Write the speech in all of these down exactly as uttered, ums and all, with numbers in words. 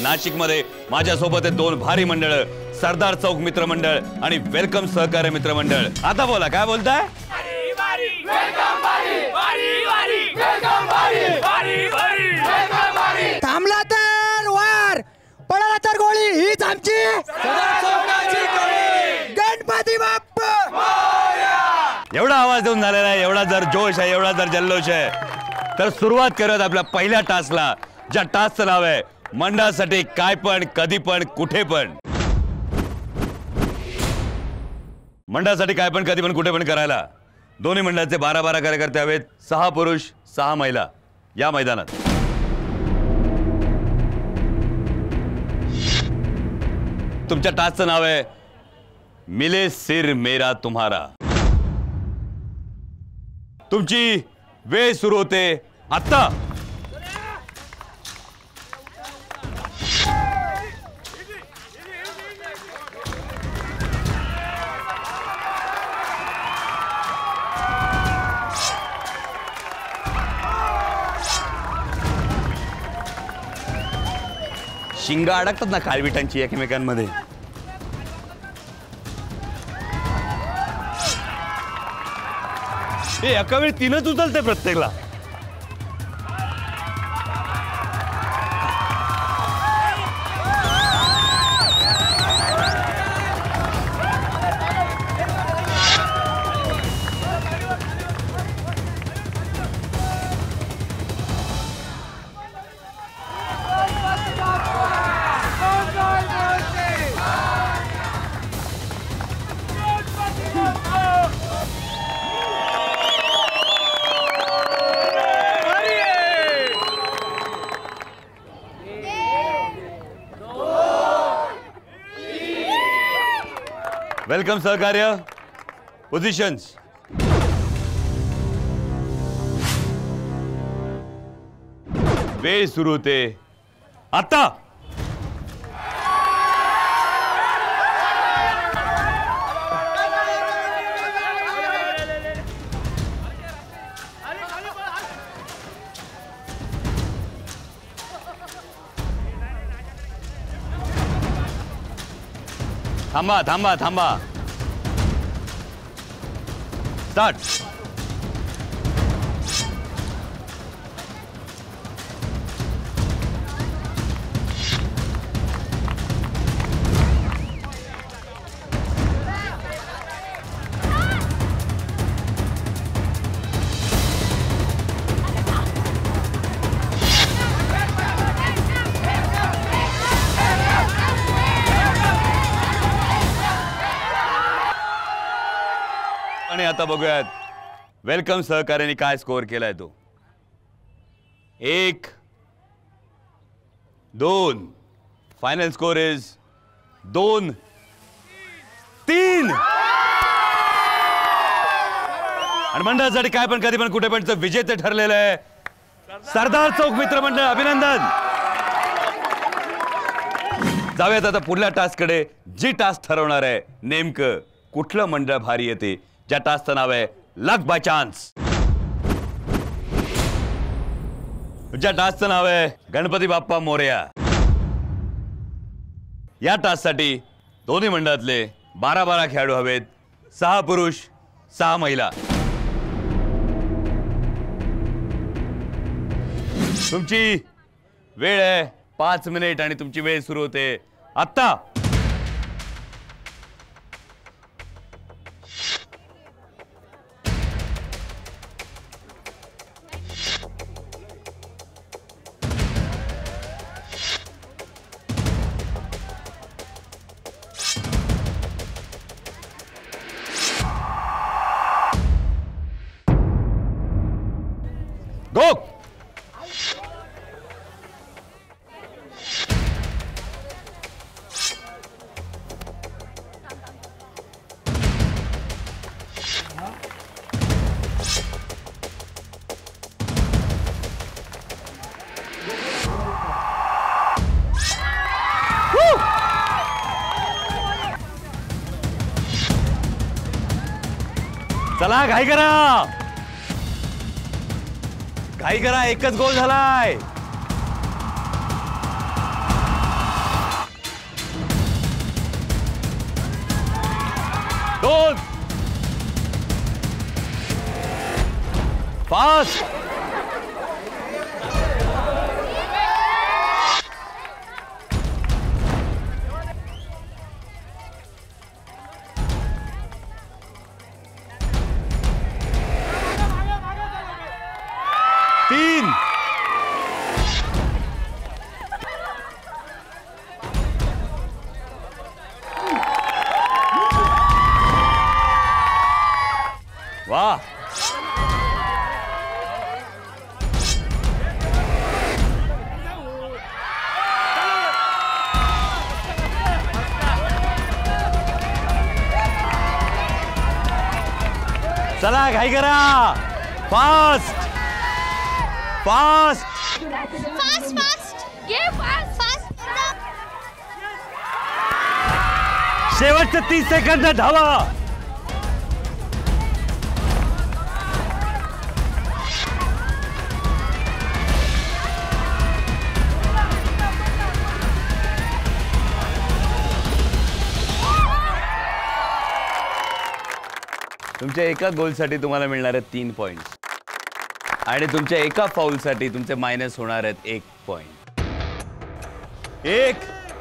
नाशिकमध्ये माझ्यासोबत आहेत दोन भारी मंडळ, सरदार चौक मित्र मंडळ आणि वेलकम सहकार्य मित्र मंडळ. आता बोला, काय बोलताय? थांबला तर वार, पळाला तर गोळी, हीच आमची गणपती बाप्पा. एवढा आवाज देऊन झालेला आहे, एवढा जर जोश आहे, एवढा जर जल्लोष आहे, तर सुरुवात करूयात आपल्या पहिल्या टास्कला, ज्या टास्कचं नाव आहे मंडळासाठी काय पण कधी पण कुठे पण. मंडळासाठी काय पण कधी पण कुठे पण करायला दोन्ही मंडळाचे बारा बारा कार्यकर्ते हवेत, सहा पुरुष सहा महिला या मैदानात. तुमच्या टास्कचं नाव आहे मिले सिर मेरा तुम्हारा. तुमची वेळ सुरू होते आता. शिंगा अडकतात ना काळविटांची एकमेकांमध्ये. हे एका वेळी तीनच उचलते प्रत्येकला. वेलकम सहकार्य पोझिशन्स. वेळ सुरू होते आता. थांबा थांबा थांबा. स्टार्ट. आणि आता बघूयात वेलकम सहकार्याने काय स्कोअर केलाय तो. एक दोन. फायनल स्कोर इज दोन तीन. आणि मंडळासाठी काय पण कधी पण कुठे पण विजेते ठरलेलं आहे सरदार चौक मित्र मंडळ. अभिनंदन. जाऊयात आता पुढल्या टास्क कडे, जी टास्क ठरवणार आहे नेमकं कुठलं मंडळ भारी येते, ज्या टास्कचं नाव आहे लक बाय चान्स. ज्या टास्कचं नाव आहे गणपती बाप्पा मोरया. या टास्कसाठी दोन्ही मंडळातले बारा बारा खेळाडू हवेत, सहा पुरुष सहा महिला. तुमची वेळ आहे पाच मिनिट आणि तुमची वेळ सुरू होते आता. गो. चला घाई करा, घाई करा, एकच गोल झालाय. दोन, फास्ट, तीन, वाह, चला घाई करा, fast fast Fast, fast. Yeah, fast, fast. शेवटचे तीस सेकंद धावा. तुमच्या एका गोलसाठी तुम्हाला मिळणार आहेत तीन पॉइंट आणि तुमच्या एका फाऊलसाठी तुमचे मायनस होणार आहेत एक पॉइंट. एक,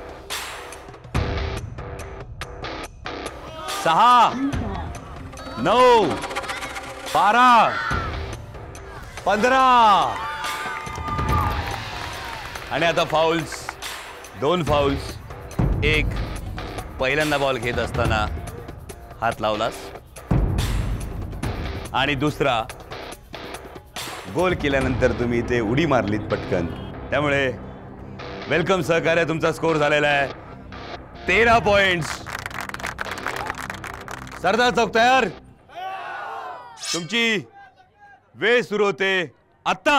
सहा, नऊ, बारा, पंधरा आणि आता फाऊल्स. दोन फाऊल्स. एक, पहिल्यांदा बॉल घेत असताना हात लावलास आणि दुसरा, गोल केल्यानंतर तुम्ही ते उडी मारलीत पटकन. त्यामुळे वेलकम सहकार्य, तुमचा स्कोर झालेला आहे तेरा पॉइंट्स. सरदार चौक तयार. तुमची वेळ सुरू होते आत्ता.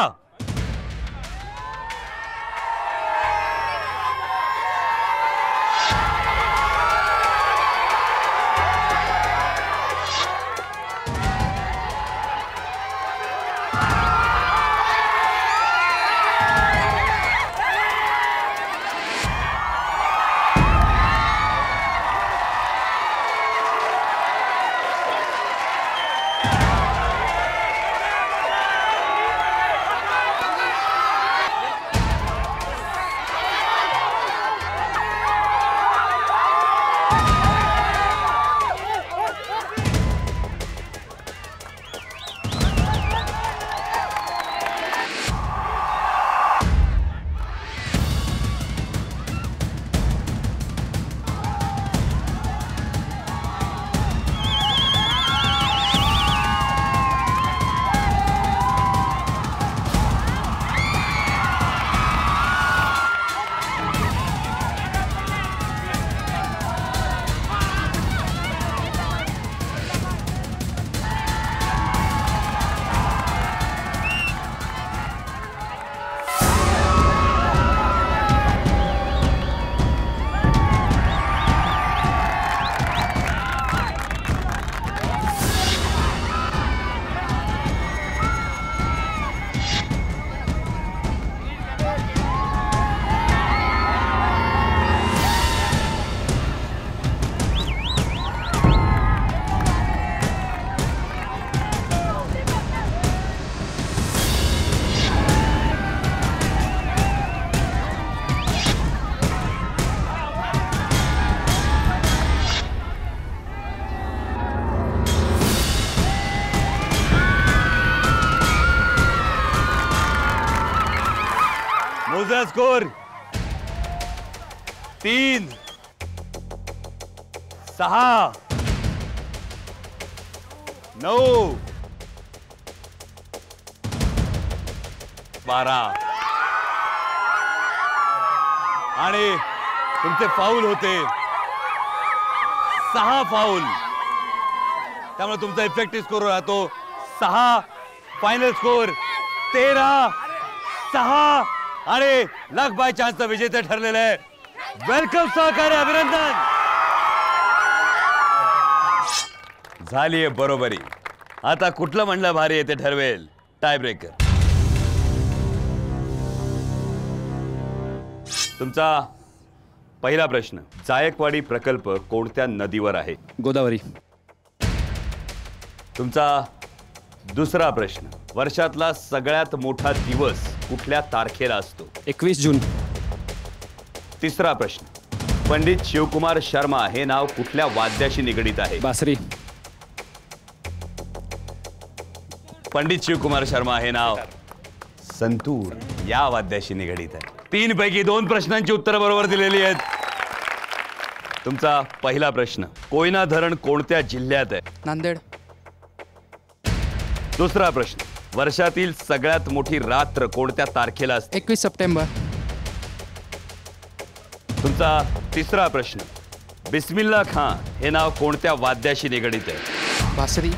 मोजा स्कोर. तीन, सहा, नऊ, बारा आणि तुमचे फाऊल होते सहा फाऊल. त्यामुळे तुमचा इफेक्टिव्ह स्कोर राहतो सहा. फायनल स्कोर तेरा सहा आणि लक बाय चान्सचा विजेते ठरलेले आहे. वेलकम सहकार्य, अभिनंदन. झालीये बरोबरी. आता कुठलं म्हणलं भारी आहे ते ठरवेल टाय ब्रेकर. तुमचा पहिला प्रश्न, जायकवाडी प्रकल्प कोणत्या नदीवर आहे? गोदावरी. तुमचा दुसरा प्रश्न, वर्षातला सगळ्यात मोठा दिवस कुठल्या तारखेला असतो? एकवीस जून. तिसरा प्रश्न, पंडित शिवकुमार शर्मा हे नाव कुठल्या वाद्याशी निगडित आहे? बासरी. पंडित शिवकुमार शर्मा हे नाव संतूर या वाद्याशी निगडित आहे. तीन पैकी दोन प्रश्नांची उत्तरं बरोबर दिलेली आहेत. तुमचा पहिला प्रश्न, कोयना धरण कोणत्या जिल्ह्यात आहे? नांदेड. दुसरा प्रश्न, वर्षातील सगळ्यात मोठी रात्र कोणत्या तारखेला असते? एकवीस सप्टेंबर. तुमचा तिसरा प्रश्न, बिस्मिल्ला खां हे नाव कोणत्या वाद्याशी निगडित आहे? बासरी.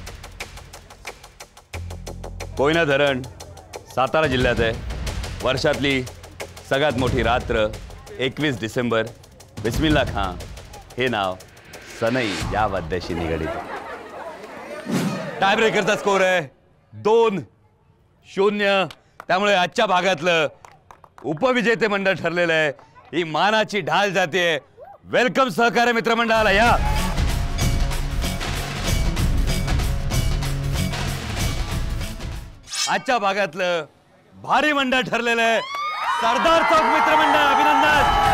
कोयना धरण सातारा जिल्ह्यात आहे. वर्षातली सगळ्यात मोठी रात्र एकवीस डिसेंबर. बिस्मिल्ला खां हे नाव सनई या वाद्याशी निगडित आहे. टाय ब्रेकरचा स्कोर आहे दोन शून्य. त्यामुळे आजच्या भागातलं उपविजेते मंडळ ठरलेलं आहे. ही मानाची ढाल जाते. वेलकम सहकार्य मित्रमंडळाला या. आजच्या भागातलं भारी मंडळ ठरलेलं आहे सरदार चौक मित्रमंडळ. अभिनंदन.